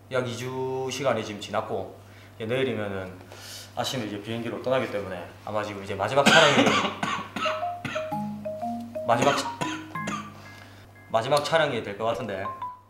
약 2주 시간이 지금 지났고 내일이면은 아침에 이제 비행기로 떠나기 때문에 아마 지금 이제 마지막 촬영이 될 것 같은데.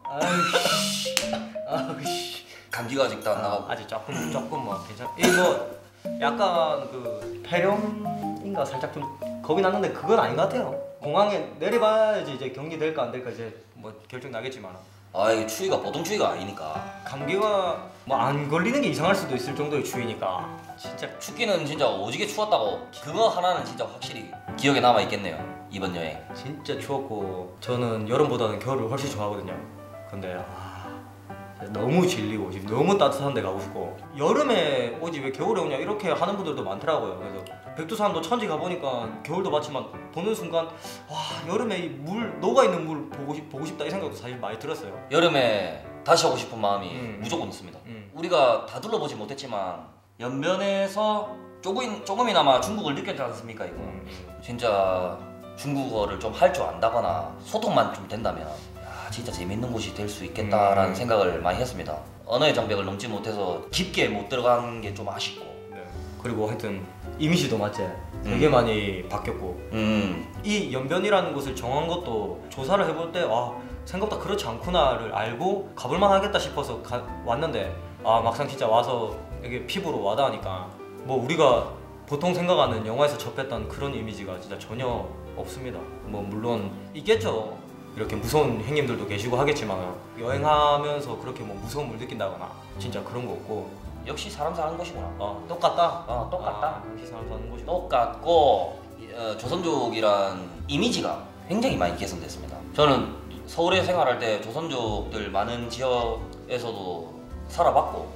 아이씨. 감기가 아직도 안 나가고. 아직 조금 뭐 괜찮. 이거 약간 그 폐렴인가 살짝 좀 겁이 났는데 그건 아닌 것 같아요. 공항에 내려봐야지 이제 격리 될까 안 될까 이제 뭐 결정 나겠지만. 아 이게 추위가 보통 추위가 아니니까. 감기가 뭐 안 걸리는 게 이상할 수도 있을 정도의 추위니까 진짜. 춥기는 진짜 오지게 추웠다고. 그거 하나는 진짜 확실히 기억에 남아 있겠네요. 이번 여행. 진짜 추웠고 저는 여름보다는 겨울을 훨씬 좋아하거든요. 근데 너무 질리고 지금 너무 따뜻한 데 가고 싶고 여름에 오지 왜 겨울에 오냐 이렇게 하는 분들도 많더라고요. 그래서 백두산도 천지 가보니까 겨울도 맞지만 보는 순간 와 여름에 이 물 녹아있는 물 보고 싶다 이 생각도 사실 많이 들었어요. 여름에 다시 오고 싶은 마음이 무조건 있습니다. 우리가 다 둘러보지 못했지만 연변에서 조금이나마 중국을 느꼈지 않습니까 이거. 진짜 중국어를 좀 할 줄 안다거나 소통만 좀 된다면 진짜 재밌는 곳이 될 수 있겠다라는 생각을 많이 했습니다. 언어의 장벽을 넘지 못해서 깊게 못 들어간 게 좀 아쉽고. 네. 그리고 하여튼 이미지도 맞지? 되게 많이 바뀌었고 이 연변이라는 곳을 정한 것도 조사를 해볼 때 생각보다 그렇지 않구나를 알고 가볼만 하겠다 싶어서 왔는데 막상 진짜 와서 이게 피부로 와닿으니까 뭐 우리가 보통 생각하는 영화에서 접했던 그런 이미지가 진짜 전혀 없습니다. 뭐 물론 있겠죠. 이렇게 무서운 행님들도 계시고 하겠지만 여행하면서 그렇게 뭐 무서움을 느낀다거나 진짜 그런 거 없고 역시 사람 사는 곳이구나. 똑같다. 똑같다. 역시 사람 사는 곳이 똑같고 조선족이란 이미지가 굉장히 많이 개선됐습니다. 저는 서울에 생활할 때 조선족들 많은 지역에서도 살아봤고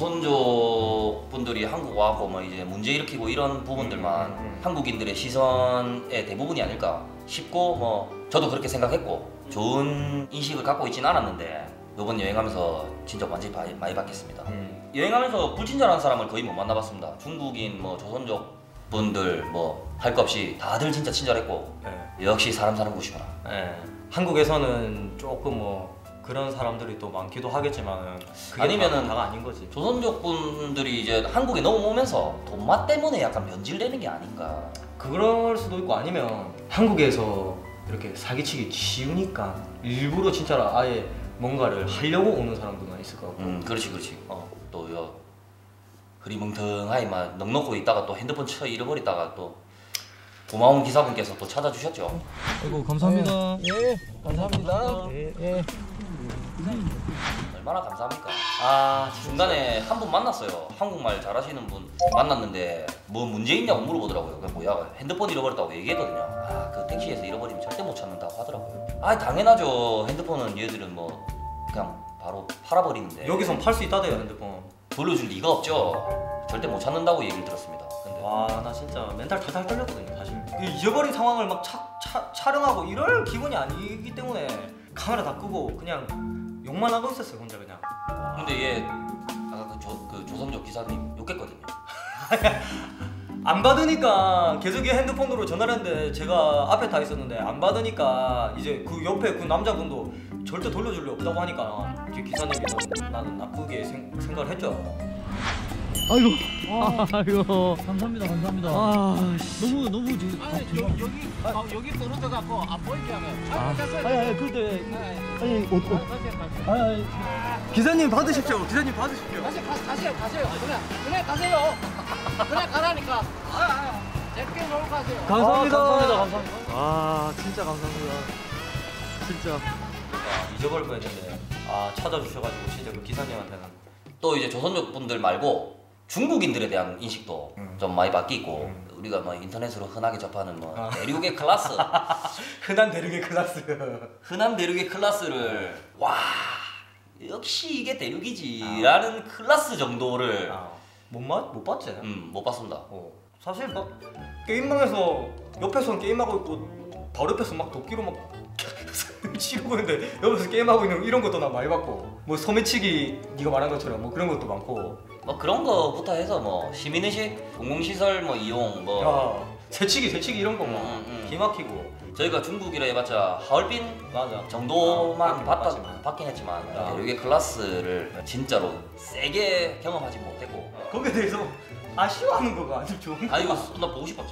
조선족 분들이 한국 와서 뭐 이제 문제 일으키고 이런 부분들만 한국인들의 시선의 대부분이 아닐까 싶고 뭐 저도 그렇게 생각했고 좋은 인식을 갖고 있진 않았는데 이번 여행하면서 진짜 완전히 많이 바뀌었습니다. 여행하면서 불친절한 사람을 거의 못 만나봤습니다. 중국인 뭐 조선족 분들 뭐 할 것 없이 다들 진짜 친절했고 역시 사람 사는 곳이구나. 한국에서는 조금 뭐 그런 사람들이 또 많기도 하겠지만 그게 아니면은 다가 아닌 거지. 조선족 분들이 이제 한국에 넘어오면서 돈맛 때문에 약간 변질되는 게 아닌가. 그럴 수도 있고 아니면 한국에서 이렇게 사기치기 쉬우니까 일부러 진짜로 아예 뭔가를 하려고 오는 사람들만 있을 것 같고. 그렇지. 또 흐리멍텅하게 막 넉넉고 있다가 또 핸드폰 잃어버리다가 또 고마운 기사분께서 또 찾아주셨죠. 아이고 감사합니다. 예, 감사합니다. 예. 얼마나 감사합니까? 중간에 한 분 만났어요. 한국말 잘하시는 분 만났는데 뭐 문제 있냐고 물어보더라고요. 그래서 뭐야 핸드폰 잃어버렸다고 얘기했거든요. 그 택시에서 잃어버리면 절대 못 찾는다고 하더라고요. 당연하죠. 핸드폰은 얘들은 뭐 그냥 바로 팔아버리는데 여기선 팔 수 있다대요 핸드폰. 돌려줄 리가 없죠. 절대 못 찾는다고 얘기를 들었습니다. 근데 나 진짜 멘탈 탈탈 떨렸거든요 사실. 잊어버린 상황을 막 촬영하고 이럴 기분이 아니기 때문에 카메라 다 끄고 그냥 욕만 하고 있었어요 혼자 그냥. 근데 얘 아까 그 조선족 기사님 욕했거든요. 안 받으니까 계속 핸드폰으로 전화를 했는데 제가 앞에 타 있었는데 안 받으니까 이제 그 옆에 그 남자분도 절대 돌려줄 리 없다고 하니까 이제 기사님이 나는 나쁘게 생각을 했죠. 아이고. 감사합니다. 너무 여기 떨어져 갖고 안 보이게 하면. 근데 기사님 받으십시오. 기사님 받으십시오. 가세요. 그냥 가세요. 그냥 가라니까. 제게 놓고 가세요. 감사합니다. 진짜 감사합니다. 진짜. 잊어버릴 뻔했는데 찾아주셔가지고 진짜 그 기사님한테는 또 이제 조선족 분들 말고 중국인들에 대한 인식도 좀 많이 바뀌고 우리가 뭐 인터넷으로 흔하게 접하는 뭐 대륙의 클래스 흔한 대륙의 클래스 흔한 대륙의 클래스를 와 역시 이게 대륙이지 라는 클래스 정도를 못 봤지? 못 봤습니다. 사실 막 게임방에서 옆에서 게임하고 있고 바로 옆에서 막 도끼로 막 치르고 있는데 옆에서 게임하고 있는 이런 것도 나 많이 봤고 뭐 소매치기 네가 말한 것처럼 뭐 그런 것도 많고 뭐 그런 거부터 해서 뭐 시민의식, 공공시설 뭐 이용 뭐 새치기 이런 거 막 기막히고 저희가 중국이라 해봤자 하얼빈 맞아. 정도만 맞지. 받긴 했지만 대륙의 클래스를 진짜로 세게 경험하지 못했고 거기에 대해서 아쉬워하는 거가 아주 좋은 거. 아 이거 나 보고 싶었지.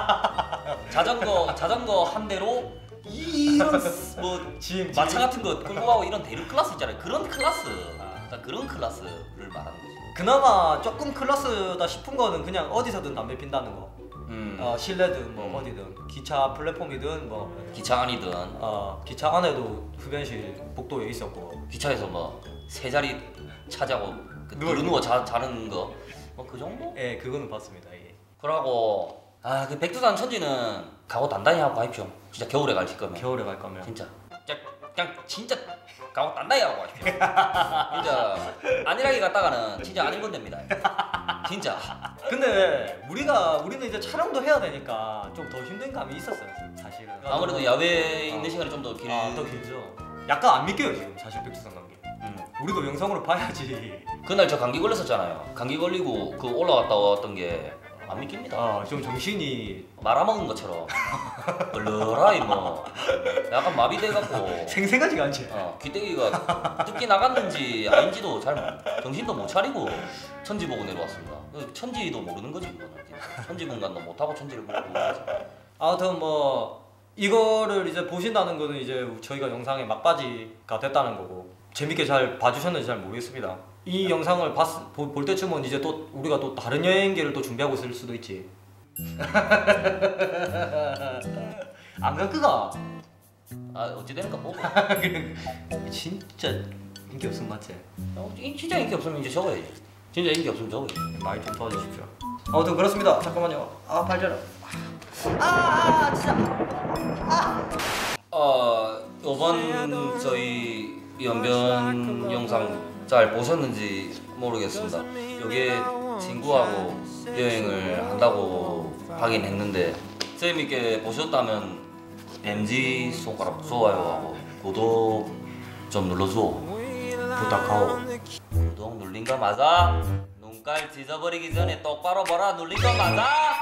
자전거 한 대로 이런 뭐 짐. 마차 같은 거 끌고 가고 이런 대륙 클래스 있잖아요. 그런 클래스, 딱 그런 클래스를 말하는 거지. 그나마 조금 클래스다 싶은 거는 그냥 어디서든 담배 핀다는 거. 실내든 뭐 어디든 기차 플랫폼이든 뭐 기차 안이든 기차 안에도 흡연실 복도에 있었고 기차에서 뭐 세 자리 차지하고 누워 자는 거 뭐 그 정도? 예 그거는 봤습니다. 예. 그러고 그 백두산 천지는 가고 단단히 하고 가십시오. 진짜 겨울에 가실 거면 겨울에 갈 거면 진짜 그냥 진짜 가고 단단히 하고 가십시오. 진짜 안일하게 갔다가는 진짜 아닌 건 됩니다. 진짜. 근데 우리는 이제 촬영도 해야 되니까 좀 더 힘든 감이 있었어요 사실은. 아무래도 야외에 있는 시간이 좀 더 더 길죠. 약간 안 믿겨요 지금 사실 백두산 간 게. 우리도 영상으로 봐야지. 그날 저 감기 걸렸었잖아요. 감기 걸리고 그 올라갔다 왔던 게 안 믿깁니다. 좀 정신이 말아먹은 것처럼 얼얼하이 뭐 약간 마비돼갖고 생생하지가 않지. 귀때기가 뜯기 나갔는지 아닌지도 정신도 못 차리고 천지 보고 내려왔습니다. 천지도 모르는 거지 그거는. 천지 공간도 못하고 천지를 모르고 그러지. 아무튼 뭐 이거를 이제 보신다는 거는 이제 저희가 영상에 막바지가 됐다는 거고 재밌게 잘 봐주셨는지 잘 모르겠습니다. 이 영상을 볼 때쯤은 이제 또 우리가 또 다른 여행기를 또 준비하고 있을 수도 있지. 안 갈 거가. 어찌 되는가 보고. 진짜 인기 없음 맞지? 진짜 인기 없으면 이제 적어야지. 진짜 인기 없으면 적어야지. 많이 좀 도와주십시오. 아무튼 그렇습니다. 잠깐만요. 발전아. 진짜. 이번 저희 연변 영상 잘 보셨는지 모르겠습니다. 이게 친구하고 여행을 한다고 하긴 했는데 재밌게 보셨다면 MG 손가락 좋아요하고 구독 좀 눌러줘. 부탁하오. 구독 눌린 거 맞아? 눈깔 찢어버리기 전에 똑바로 보라. 눌린 거 맞아?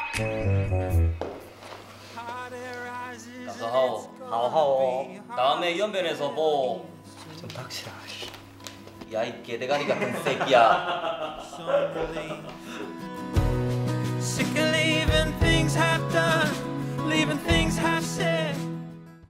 감사하오. 하오. 다음에 연변에서 좀 닥치라. 야 이 개대가리 같은 새끼야. Sick of leaving things half done, leaving things half said.